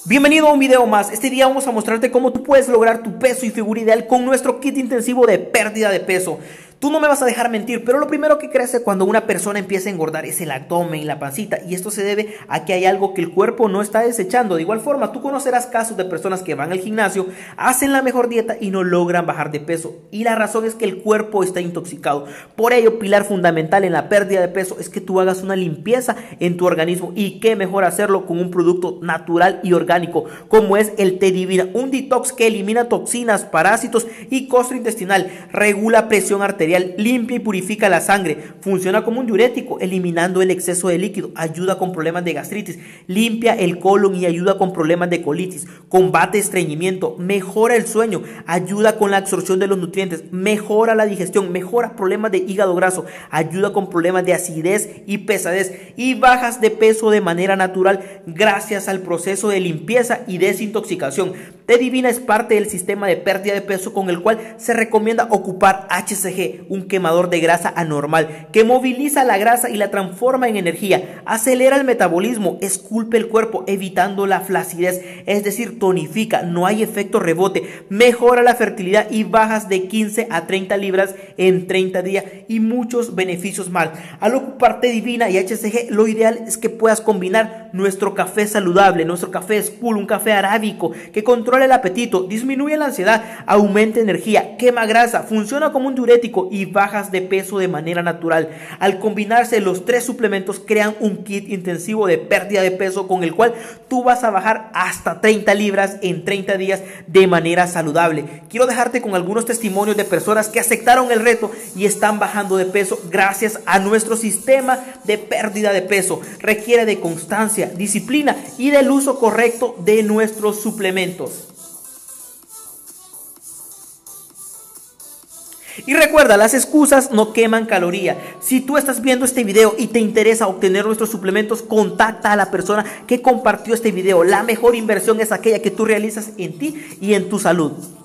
Bienvenido a un video más. Este día vamos a mostrarte cómo tú puedes lograr tu peso y figura ideal con nuestro kit intensivo de pérdida de peso. Tú no me vas a dejar mentir, pero lo primero que crece cuando una persona empieza a engordar es el abdomen y la pancita, y esto se debe a que hay algo que el cuerpo no está desechando. De igual forma, tú conocerás casos de personas que van al gimnasio, hacen la mejor dieta y no logran bajar de peso, y la razón es que el cuerpo está intoxicado. Por ello, pilar fundamental en la pérdida de peso es que tú hagas una limpieza en tu organismo, y qué mejor hacerlo con un producto natural y orgánico como es el T Divina, un detox que elimina toxinas, parásitos y costra intestinal, regula presión arterial, limpia y purifica la sangre, funciona como un diurético eliminando el exceso de líquido, ayuda con problemas de gastritis, limpia el colon y ayuda con problemas de colitis, combate estreñimiento, mejora el sueño, ayuda con la absorción de los nutrientes, mejora la digestión, mejora problemas de hígado graso, ayuda con problemas de acidez y pesadez, y bajas de peso de manera natural gracias al proceso de limpieza y desintoxicación. T Divina es parte del sistema de pérdida de peso con el cual se recomienda ocupar HCG, un quemador de grasa anormal que moviliza la grasa y la transforma en energía, acelera el metabolismo, esculpe el cuerpo evitando la flacidez, es decir, tonifica, no hay efecto rebote, mejora la fertilidad y bajas de 15 a 30 libras en 30 días y muchos beneficios más. Al ocupar T Divina y HCG, lo ideal es que puedas combinar nuestro café saludable, nuestro café Skull, un café arábico que controla el apetito, disminuye la ansiedad, aumenta energía, quema grasa, funciona como un diurético y bajas de peso de manera natural. Al combinarse los tres suplementos crean un kit intensivo de pérdida de peso con el cual tú vas a bajar hasta 30 libras en 30 días de manera saludable. Quiero dejarte con algunos testimonios de personas que aceptaron el reto y están bajando de peso gracias a nuestro sistema de pérdida de peso. Requiere de constancia, disciplina y del uso correcto de nuestros suplementos. Y recuerda, las excusas no queman caloría. Si tú estás viendo este video y te interesa obtener nuestros suplementos, contacta a la persona que compartió este video. La mejor inversión es aquella que tú realizas en ti y en tu salud.